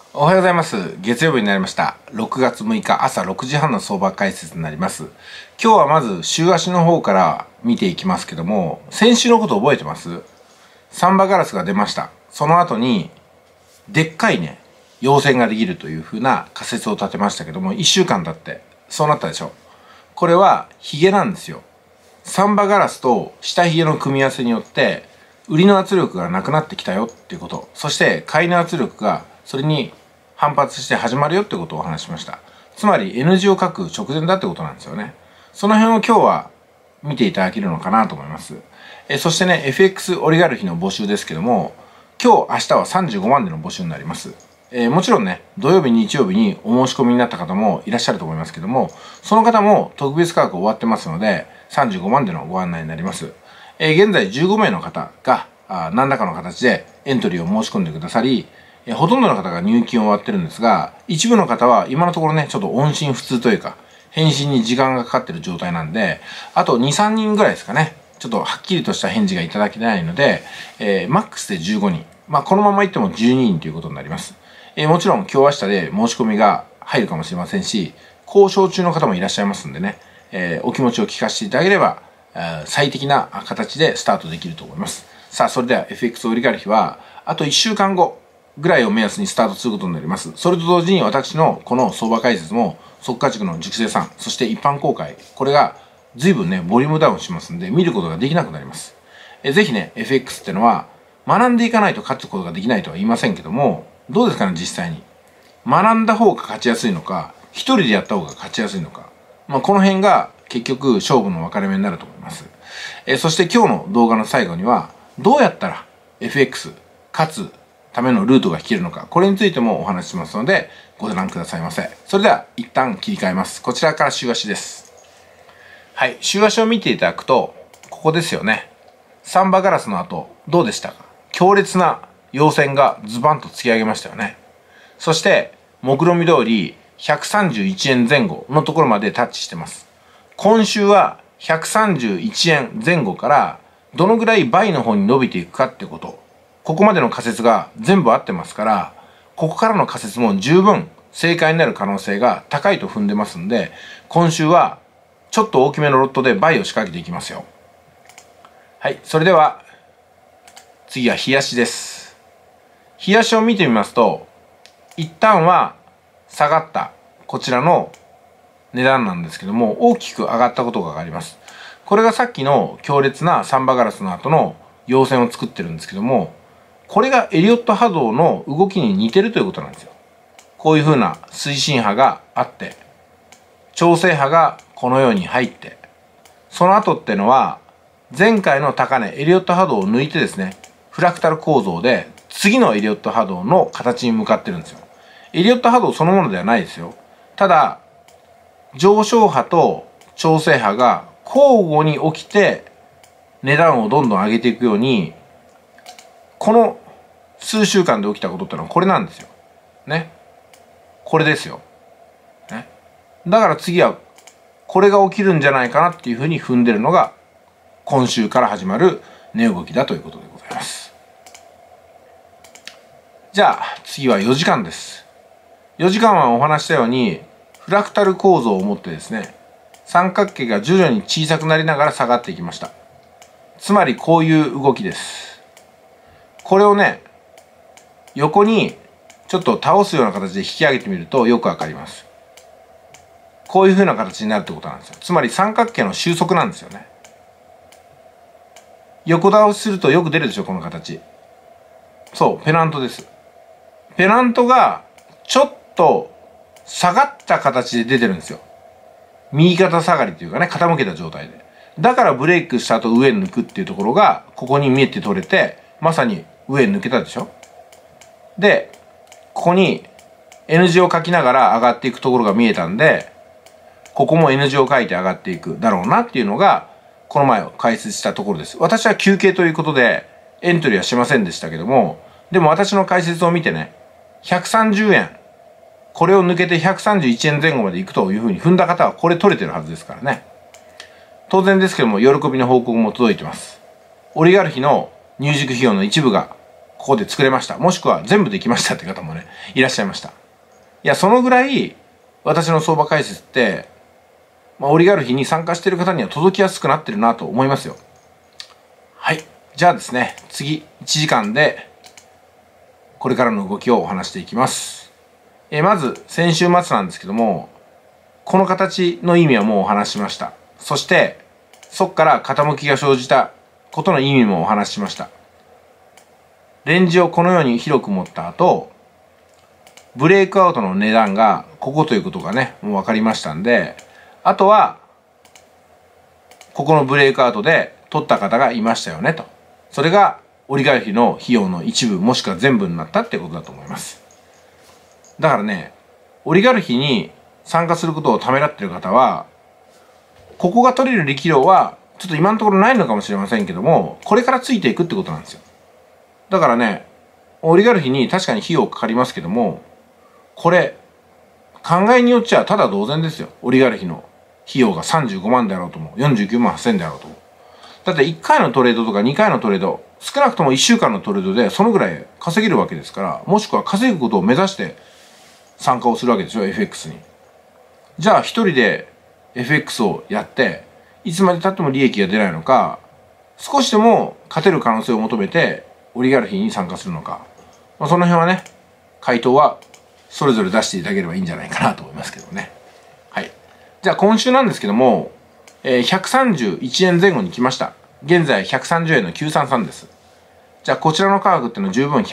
おはようございます。月曜日になりました。6月6日朝6時半の相場解説になります。今日はまず週足の方から見ていきますけども、先週のこと覚えてます？サンバガラスが出ました。その後に、でっかいね、陽線ができるという風な仮説を立てましたけども、1週間経って、そうなったでしょ。これはヒゲなんですよ。サンバガラスと下ヒゲの組み合わせによって、売りの圧力がなくなってきたよっていうこと。そして買いの圧力がそれに反発して始まるよってことをお話ししました。つまり N 字を書く直前だってことなんですよね。その辺を今日は見ていただけるのかなと思います。そしてね、FX オリガルヒの募集ですけども、今日、明日は35万での募集になります。もちろんね、土曜日、日曜日にお申し込みになった方もいらっしゃると思いますけども、その方も特別価格終わってますので、35万でのご案内になります。現在15名の方が何らかの形でエントリーを申し込んでくださり、ほとんどの方が入金を終わってるんですが、一部の方は今のところね、ちょっと音信不通というか、返信に時間がかかってる状態なんで、あと2、3人ぐらいですかね、ちょっとはっきりとした返事がいただけないので、マックスで15人。まあ、このままいっても12人ということになります。もちろん今日明日で申し込みが入るかもしれませんし、交渉中の方もいらっしゃいますんでね、お気持ちを聞かせていただければ、最適な形でスタートできると思います。さあ、それでは FX オリガルヒは、あと1週間後ぐらいを目安にスタートすることになります。それと同時に私のこの相場解説も、即価塾の塾生さん、そして一般公開、これが随分ね、ボリュームダウンしますんで、見ることができなくなります。ぜひね、FX ってのは、学んでいかないと勝つことができないとは言いませんけども、どうですかね、実際に。学んだ方が勝ちやすいのか、一人でやった方が勝ちやすいのか。まあ、この辺が結局勝負の分かれ目になると思います。そして今日の動画の最後には、どうやったら FX 勝つためのルートが引けるのか、これについてもお話ししますので、ご覧くださいませ。それでは一旦切り替えます。こちらから週足です。はい、週足を見ていただくと、ここですよね。サンバガラスの後、どうでしたか？強烈な陽線がズバンと突き上げましたよね。そして、目論見通り131円前後のところまでタッチしてます。今週は131円前後からどのぐらい倍の方に伸びていくかってこと。ここまでの仮説が全部合ってますから、ここからの仮説も十分正解になる可能性が高いと踏んでますんで、今週はちょっと大きめのロットで倍を仕掛けていきますよ。はい、それでは次は日足です。日足を見てみますと、一旦は下がったこちらの値段なんですけども、大きく上がったことがあります。これがさっきの強烈なサンバガラスの後の陽線を作ってるんですけども、これがエリオット波動の動きに似てるということなんですよ。こういう風な推進波があって、調整波がこのように入って、その後ってのは前回の高値エリオット波動を抜いてですね、フラクタル構造で次のエリオット波動の形に向かってるんですよ。エリオット波動そのものではないですよ。ただ、上昇波と調整波が交互に起きて値段をどんどん上げていくように、この数週間で起きたことってのはこれなんですよ。ね。これですよ。ね。だから次はこれが起きるんじゃないかなっていうふうに踏んでるのが今週から始まる値動きだということでございます。じゃあ次は4時間です。4時間はお話したようにフラクタル構造を持ってですね、三角形が徐々に小さくなりながら下がっていきました。つまりこういう動きです。これをね、横にちょっと倒すような形で引き上げてみるとよくわかります。こういう風な形になるってことなんですよ。つまり三角形の収束なんですよね。横倒しするとよく出るでしょ、この形。そう、ペナントです。ペナントがちょっと下がった形で出てるんですよ。右肩下がりというかね、傾けた状態で。だからブレイクした後上に抜くっていうところが、ここに見えて取れて、まさに上に抜けたでしょ。で、ここに N 字を書きながら上がっていくところが見えたんで、ここも N 字を書いて上がっていくだろうなっていうのが、この前解説したところです。私は休憩ということでエントリーはしませんでしたけども、でも私の解説を見てね、130円、これを抜けて131円前後まで行くというふうに踏んだ方はこれ取れてるはずですからね。当然ですけども、喜びの報告も届いてます。オリガルヒの入塾費用の一部がここで作れました。もしくは全部できましたって方もね、いらっしゃいました。いや、そのぐらい、私の相場解説って、オリガルヒに参加している方には届きやすくなってるなと思いますよ。はい。じゃあですね、次、1時間で、これからの動きをお話していきます。まず、先週末なんですけども、この形の意味はもうお話ししました。そして、そこから傾きが生じたことの意味もお話ししました。レンジをこのように広く持った後、ブレイクアウトの値段がここということがね、もう分かりましたんで、あとは、ここのブレイクアウトで取った方がいましたよねと。それが、オリガルヒの費用の一部もしくは全部になったってことだと思います。だからね、オリガルヒに参加することをためらっている方は、ここが取れる力量は、ちょっと今のところないのかもしれませんけども、これからついていくってことなんですよ。だからね、オリガルヒに確かに費用かかりますけども、これ、考えによっちゃただ同然ですよ。オリガルヒの費用が35万であろうとも、49万8000であろうとも。だって1回のトレードとか2回のトレード、少なくとも1週間のトレードでそのぐらい稼げるわけですから、もしくは稼ぐことを目指して参加をするわけですよ、FX に。じゃあ一人で FX をやって、いつまで経っても利益が出ないのか、少しでも勝てる可能性を求めて、オリガルヒに参加するのか。その辺はね、回答はそれぞれ出していただければいいんじゃないかなと思いますけどね。はい。じゃあ今週なんですけども、131円前後に来ました。現在130円の933です。じゃあこちらの価格っていうのは十分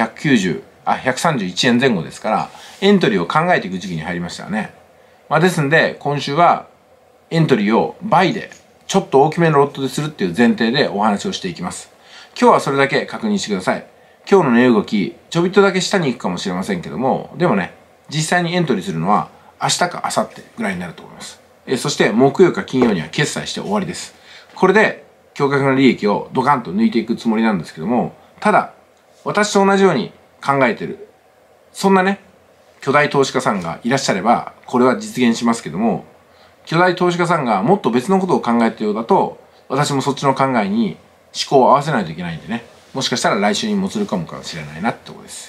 131円前後ですから、エントリーを考えていく時期に入りましたよね。ですんで、今週はエントリーを倍で、ちょっと大きめのロットでするっていう前提でお話をしていきます。今日はそれだけ確認してください。今日の値動き、ちょびっとだけ下に行くかもしれませんけども、でもね、実際にエントリーするのは明日か明後日ぐらいになると思います。そして木曜か金曜には決済して終わりです。これで驚愕の利益をドカンと抜いていくつもりなんですけども、ただ、私と同じように考えてる、そんなね、巨大投資家さんがいらっしゃれば、これは実現しますけども、巨大投資家さんがもっと別のことを考えているようだと、私もそっちの考えに思考を合わせないといけないんでね、もしかしたら来週にもつるかもかもしれないなってことです。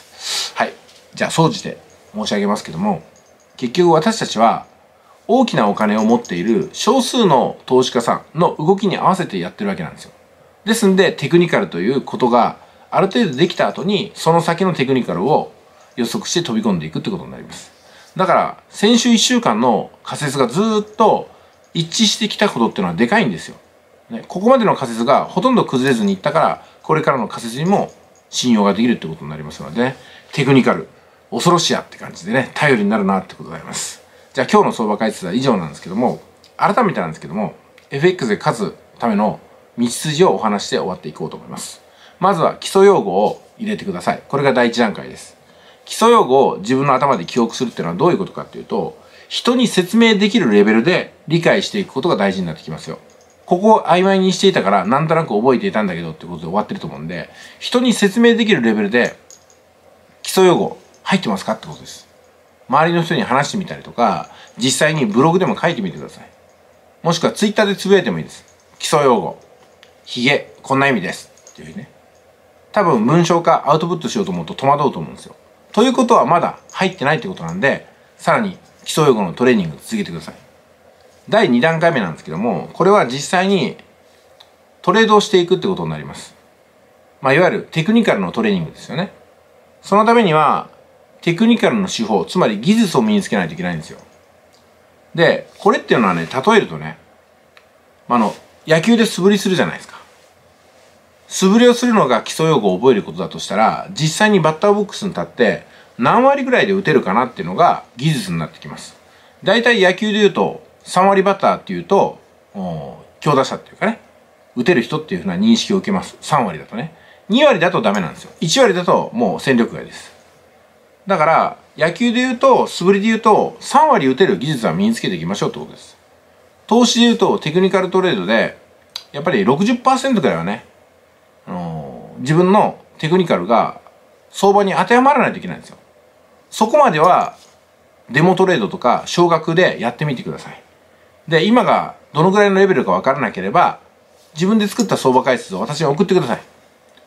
はい。じゃあ、総じて申し上げますけども、結局私たちは、大きなお金を持っている少数の投資家さんの動きに合わせてやってるわけなんですよ。ですんで、テクニカルということがある程度できた後に、その先のテクニカルを予測して飛び込んでいくってことになります。だから、先週1週間の仮説がずっと一致してきたことっていうのはでかいんですよ。ね、ここまでの仮説がほとんど崩れずにいったから、これからの仮説にも信用ができるってことになりますので、ね、テクニカル、恐ろしやって感じでね、頼りになるなってことであります。じゃあ今日の相場解説は以上なんですけども、改めてなんですけども、FX で勝つための道筋をお話して終わっていこうと思います。まずは基礎用語を入れてください。これが第一段階です。基礎用語を自分の頭で記憶するっていうのはどういうことかっていうと、人に説明できるレベルで理解していくことが大事になってきますよ。ここを曖昧にしていたからなんとなく覚えていたんだけどってことで終わってると思うんで、人に説明できるレベルで基礎用語入ってますかってことです。周りの人に話してみたりとか、実際にブログでも書いてみてください。もしくはツイッターでつぶやいてもいいです。基礎用語。ヒゲ、こんな意味です。っていうね。多分文章化、アウトプットしようと思うと戸惑うと思うんですよ。ということはまだ入ってないってことなんで、さらに基礎用語のトレーニング続けてください。第2段階目なんですけども、これは実際にトレードをしていくってことになります。いわゆるテクニカルのトレーニングですよね。そのためには、テクニカルの手法、つまり技術を身につけないといけないんですよ。で、これっていうのはね、例えるとね、野球で素振りするじゃないですか。素振りをするのが基礎用語を覚えることだとしたら、実際にバッターボックスに立って何割ぐらいで打てるかなっていうのが技術になってきます。だいたい野球で言うと、3割バッターっていうと、強打者っていうかね、打てる人っていうふうな認識を受けます。3割だとね。2割だとダメなんですよ。1割だともう戦力外です。だから、野球で言うと、素振りで言うと、3割打てる技術は身につけていきましょうってことです。投資で言うと、テクニカルトレードで、やっぱり 60% くらいはね、自分のテクニカルが相場に当てはまらないといけないんですよ。そこまでは、デモトレードとか少額でやってみてください。で、今がどのぐらいのレベルかわからなければ、自分で作った相場解説を私に送ってください。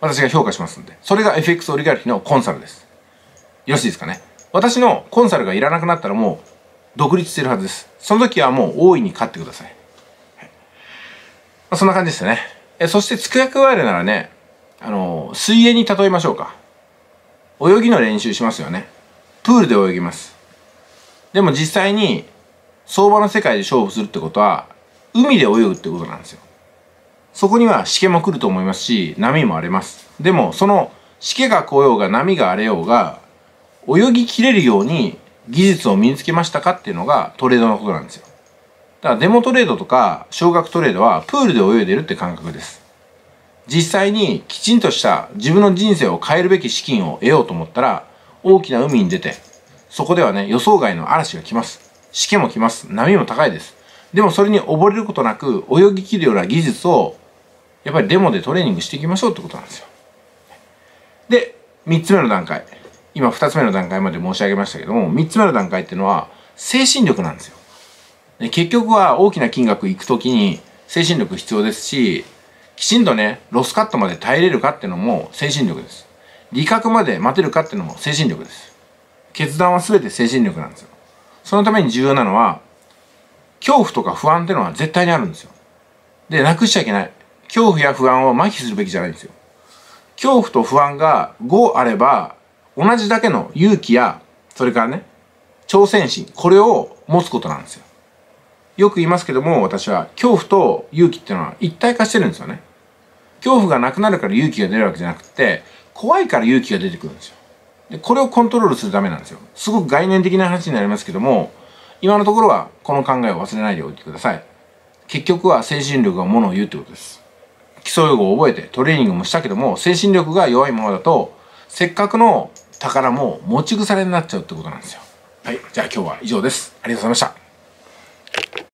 私が評価しますんで。それが FX オリガルヒのコンサルです。よろしいですかね。私のコンサルがいらなくなったらもう独立してるはずです。その時はもう大いに勝ってください。そんな感じですよね。そしてつくやくワイルならね、水泳に例えましょうか。泳ぎの練習しますよね。プールで泳ぎます。でも実際に相場の世界で勝負するってことは海で泳ぐってことなんですよ。そこにはしけも来ると思いますし、波も荒れます。でもそのしけが来ようが波が荒れようが泳ぎきれるように技術を身につけましたかっていうのがトレードのことなんですよ。だからデモトレードとか少額トレードはプールで泳いでるって感覚です。実際にきちんとした自分の人生を変えるべき資金を得ようと思ったら大きな海に出て、そこではね予想外の嵐が来ます。しけも来ます。波も高いです。でもそれに溺れることなく泳ぎきるような技術をやっぱりデモでトレーニングしていきましょうってことなんですよ。で、3つ目の段階。今2つ目の段階まで申し上げましたけども、3つ目の段階っていうのは精神力なんですよ。で結局は大きな金額いくときに精神力必要ですし、きちんとね、ロスカットまで耐えれるかっていうのも精神力です。利確まで待てるかっていうのも精神力です。決断は全て精神力なんですよ。そのために重要なのは、恐怖とか不安っていうのは絶対にあるんですよ。で、なくしちゃいけない。恐怖や不安を麻痺するべきじゃないんですよ。恐怖と不安が5あれば、同じだけの勇気や、それからね、挑戦心、これを持つことなんですよ。よく言いますけども、私は恐怖と勇気っていうのは一体化してるんですよね。恐怖がなくなるから勇気が出るわけじゃなくて、怖いから勇気が出てくるんですよ。で、これをコントロールするためなんですよ。すごく概念的な話になりますけども、今のところはこの考えを忘れないでおいてください。結局は精神力がものを言うってことです。基礎用語を覚えてトレーニングもしたけども、精神力が弱いままだと、せっかくの宝も持ち腐れになっちゃうってことなんですよ。はい。じゃあ今日は以上です。ありがとうございました。